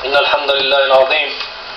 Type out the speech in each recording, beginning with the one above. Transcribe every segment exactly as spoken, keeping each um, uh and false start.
إن الحمد لله العظيم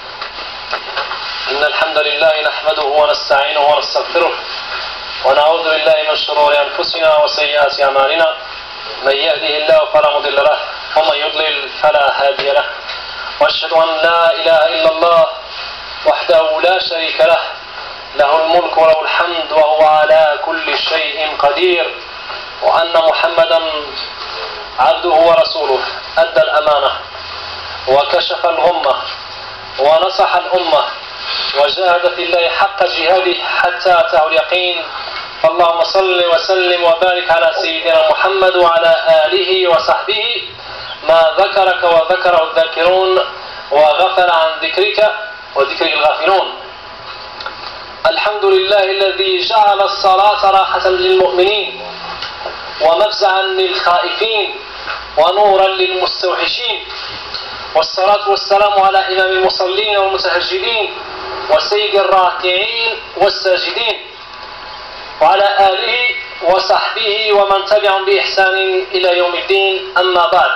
إن الحمد لله نحمده ونستعينه ونستغفره ونعوذ بالله من شرور أنفسنا وسيئات أعمالنا من يهده الله فلا مضل له ومن يضلل فلا هادي له وأشهد أن لا إله إلا الله وحده لا شريك له له الملك وله الحمد وهو على كل شيء قدير وأن محمدا عبده ورسوله أدى الأمانة وكشف الغمة ونصح الأمة وجاهد في الله حق جهاده حتى أتاه اليقين. اللهم صل وسلم وبارك على سيدنا محمد وعلى آله وصحبه ما ذكرك وذكره الذاكرون وغفل عن ذكرك وذكر الغافلون. الحمد لله الذي جعل الصلاة راحة للمؤمنين ومفزعا للخائفين ونورا للمستوحشين، والصلاة والسلام على إمام المصلين والمتهجدين وسيد الراكعين والساجدين وعلى آله وصحبه ومن تبعهم بإحسان إلى يوم الدين. أما بعد،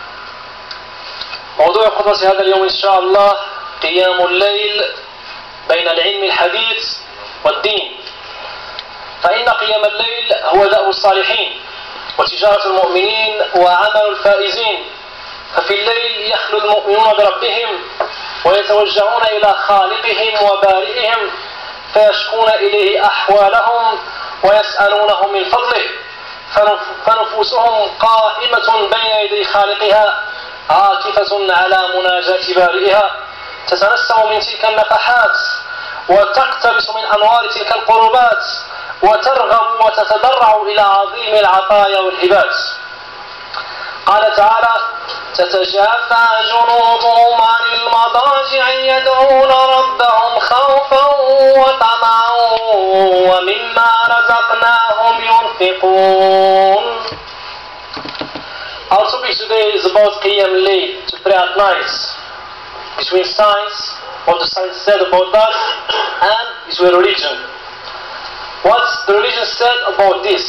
موضوع خطبة هذا اليوم إن شاء الله قيام الليل بين العلم الحديث والدين. فإن قيام الليل هو دأب الصالحين وتجارة المؤمنين وعمل الفائزين، ففي الليل يخلو المؤمنون بربهم ويتوجهون إلى خالقهم وبارئهم فيشكون إليه أحوالهم ويسألونه من فضله، فنفوسهم قائمة بين يدي خالقها عاكفة على مناجاة بارئها، تتنسم من تلك النفحات وتقتبس من أنوار تلك القربات وترغب وتتضرع إلى عظيم العطايا والهبات. قال تعالى: تتجافى جنوبهم عن المضاجع يدعون ربهم خوفا وطمعا ومما رزقناهم ينفقون. Our topic today is about Qiyam al-Layl, to pray at night, between science, what the science said about that, and between religion. What's the religion said about this?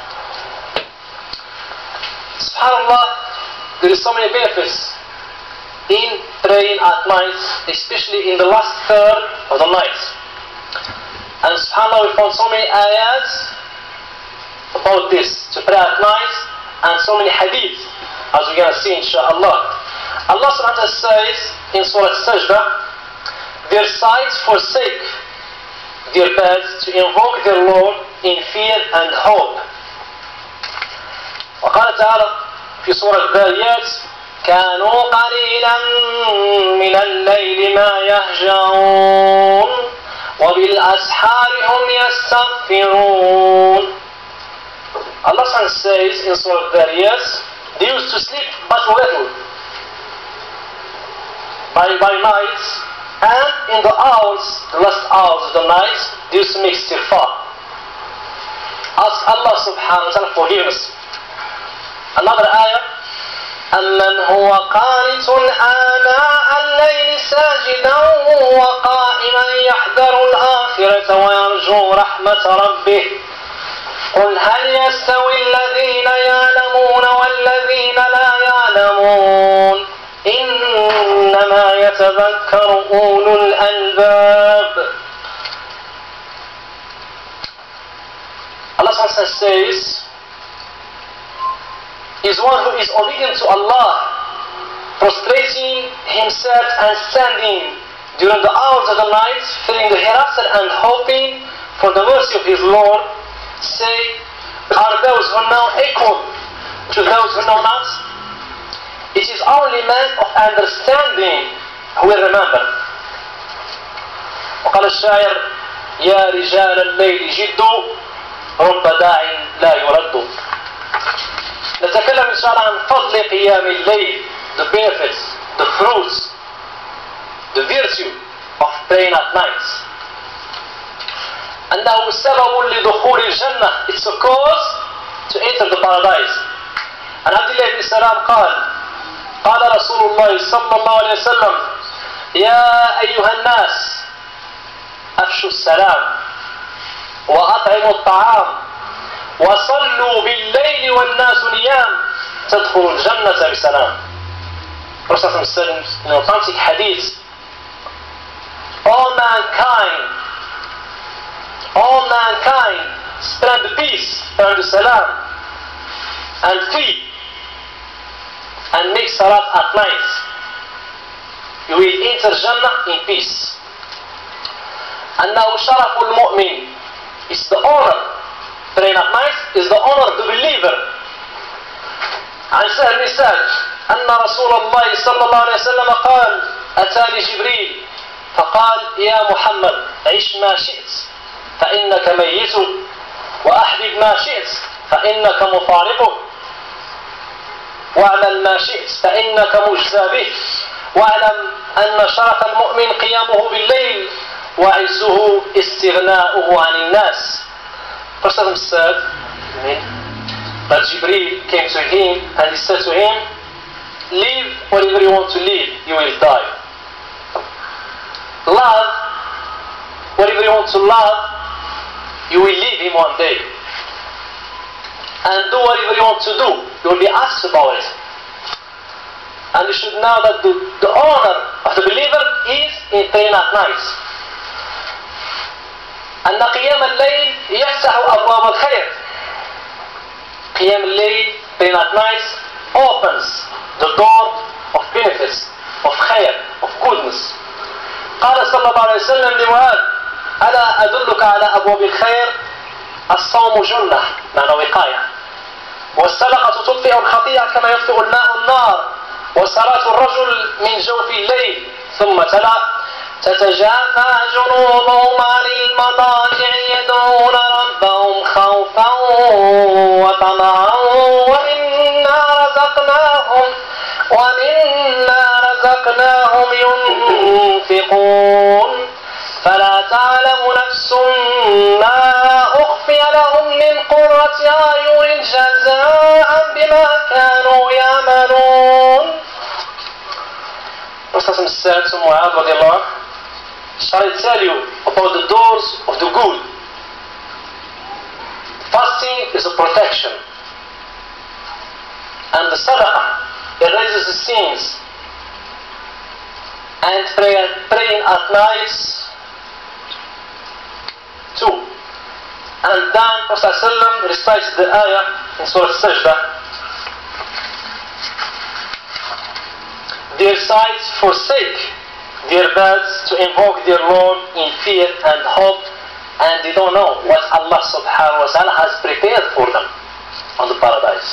SubhanAllah, there is so many benefits in praying at night, especially in the last third of the night. And SubhanAllah, we found so many ayats about this, to pray at night, and so many hadith, as we're going to see inshaAllah. Allah subhanahu wa ta'ala says in Surah Sajdah, their sights forsake their beds to invoke their Lord in fear and hope. وقال تعالى في سورة الذاريات: كانوا قليلا من الليل ما يهجعون وبالأسحار هم يستغفرون. Allah says in Surah الذاريات, they used to sleep but little by, by night, and in the hours, the last hours of the night, they used to make istighfar. Ask Allah subhanahu wa ta'ala forgiveness. Another ayah: أَمَّنْ هُوَ قَانِتٌ آنَاءَ اللَّيْلِ سَاجِدًا وَقَائِمًا يَحْذَرُ الْآخِرَةَ وَيَرْجُو رَحْمَةَ رَبِّهِ قُلْ هَلْ يَسْتَوِي الَّذِينَ يَعْلَمُونَ وَالَّذِينَ لَا يَعْلَمُونَ إِنَّمَا يَتَذَكَّرُ أُولُو الْأَلْبَابِ. Allah says, is one who is obedient to Allah, prostrating himself and standing during the hours of the night, feeling the hereafter and hoping for the mercy of his Lord. Say, are those who know equal to those who know not? It is only men of understanding who will remember. وقال الشاعر: يا رجال الليل جدوا رب داع لا يرد. نتكلم إن شاء الله عن فضل قيام الليل, the benefits, the fruits, the virtue of praying at night. أنه سبب لدخول الجنة, it's a cause to enter the paradise. عن عبد الله بن سلام قال: قال رسول الله صلى الله عليه وسلم: يا أيها الناس أفشوا السلام وأطعموا الطعام وصلوا بالليل والناس نيام تدخلوا الجنة بسلام. Prophet said in an authentic hadith, all mankind, all mankind spread peace and salam and feed and make salat at night. You will enter Jannah in peace. أنه شرف المؤمن is the honor. Praying at night is the honor of the believer. عن سهل بن سعد أن رسول الله صلى الله عليه وسلم قال أتاني جبريل فقال يا محمد عش ما شئت فإنك ميت وأحبب ما شئت فإنك مفارقه واعمل ما شئت فإنك مجزى به واعلم أن شرف المؤمن قيامه بالليل وعزه استغناؤه عن الناس. Prophet said that Jibreel came to him and he said to him, live whatever you want to live, you will die. Love whatever you want to love, you will leave him one day. And do whatever you want to do, you will be asked about it. And you should know that the, the honor of the believer is in praying at night. أن قيام الليل يفتح أبواب الخير. قيام الليل, praying at night, opens the door of benefits, of khair, of goodness. قال صلى الله عليه وسلم لمعاذ ألا أدلك على أبواب الخير؟ الصوم جنة معنى وقاية، والصدقة تطفئ الخطيئة كما يطفئ الماء النار، وصلاة الرجل من جوف الليل. ثم تلا تتجافى جنوبهم عن المضاجع يدعون ربهم خوفا وطمعا ومنا رزقناهم ومنا رزقناهم ينفقون فلا تعلم نفس ما أخفي لهم من قرة أعين جزاء بما كانوا يعملون. Prophet said to Mu'adh radiallahu anhu, shall I tell you about the doors of the good? Fasting is a protection, and the sadaqah erases the sins, and prayer, praying at night too. And then Prophet ﷺ recites the ayah in Surah Sajdah. Their sides forsake their beds to invoke their Lord in fear and hope, and they don't know what Allah subhanahu wa ta'ala has prepared for them on the paradise.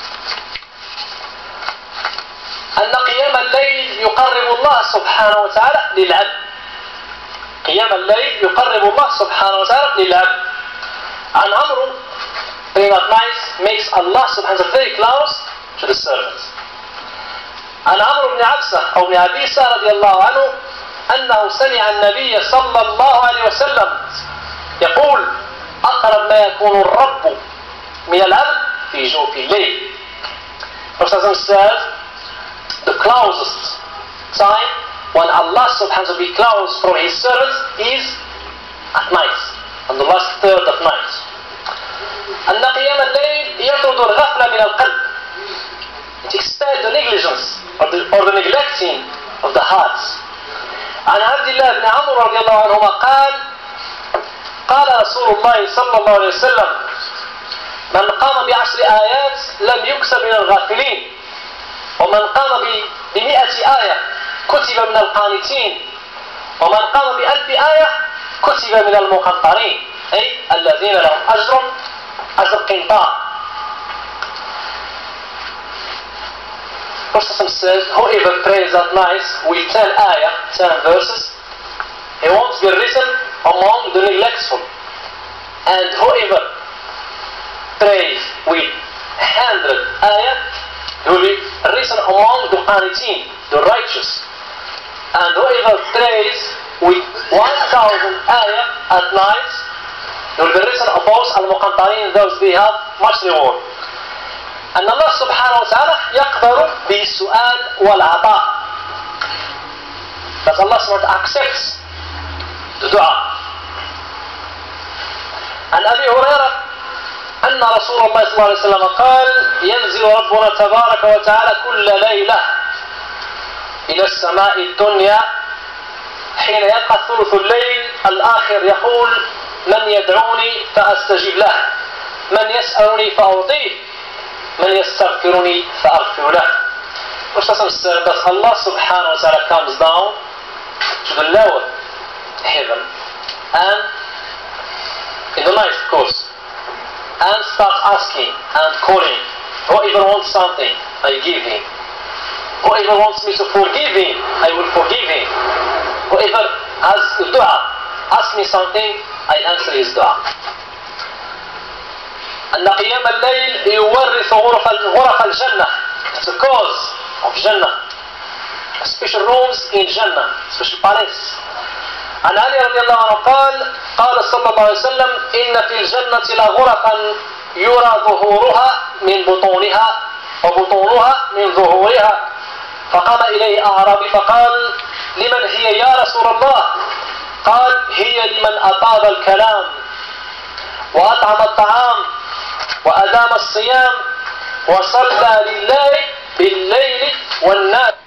أن قيام الليل يقرب الله سبحانه وتعالى للعبد. قيام الليل يقرب الله سبحانه وتعالى للعبد. عن عمرو, praying at night makes Allah subhanahu wa ta'ala very close to the servant. عن عمرو بن عبسة أو بن عبيسة رضي الله عنه أنه سمع النبي صلى الله عليه وسلم يقول أقرب ما يكون الرب من العبد في جوف الليل. Prophet said the closest time when Allah subhanahu wa ta'ala will be close from his servants is at night, on the last third of night. أن قيام الليل يطرد الغفلة من القلب. It expels the negligence or the, or the neglecting of the hearts. عن عبد الله بن عمرو رضي الله عنهما قال قال رسول الله صلى الله عليه وسلم من قام بعشر آيات لم يكسب من الغافلين ومن قام بمئة آية كتب من القانتين ومن قام بألف آية كتب من المقنطرين أي الذين لهم أجر أجر قنطار. Prophet says, whoever prays at night with ten ayah, ten verses, he won't be written among the neglectful. And whoever prays with hundred ayah, he will be written among the qaniteen, the righteous. And whoever prays with one thousand ayah at night, he will be written above al-muqantarin, those they have much reward. أن الله سبحانه وتعالى يقدر بالسؤال والعطاء. That Allah subhanahu wa ta'ala accepts the dua. عن أبي هريرة أن رسول الله صلى الله عليه وسلم قال ينزل ربنا تبارك وتعالى كل ليلة إلى السماء الدنيا حين يبقى ثلث الليل الآخر يقول من يدعوني فأستجيب له، من يسألني فأعطيه، من يستغفرني فأغفر له. Which doesn't say that Allah subhanahu wa ta'ala comes down to the lower heaven and in the night of course and start asking and calling. Whoever wants something, I give him. Whoever wants me to forgive him, I will forgive him. Whoever has dua, ask me something, I answer his dua. أن قيام الليل يورث غرف غرف الجنة. It's a cause of Jannah. Special rooms in Jannah, special palace. عن علي رضي الله عنه قال قال صلى الله عليه وسلم إن في الجنة لغرفا يرى ظهورها من بطونها وبطونها من ظهورها. فقام إليه أعرابي فقال لمن هي يا رسول الله؟ قال هي لمن أطاب الكلام وأطعم الطعام وأدام الصيام وصلى لله بالليل والنهار.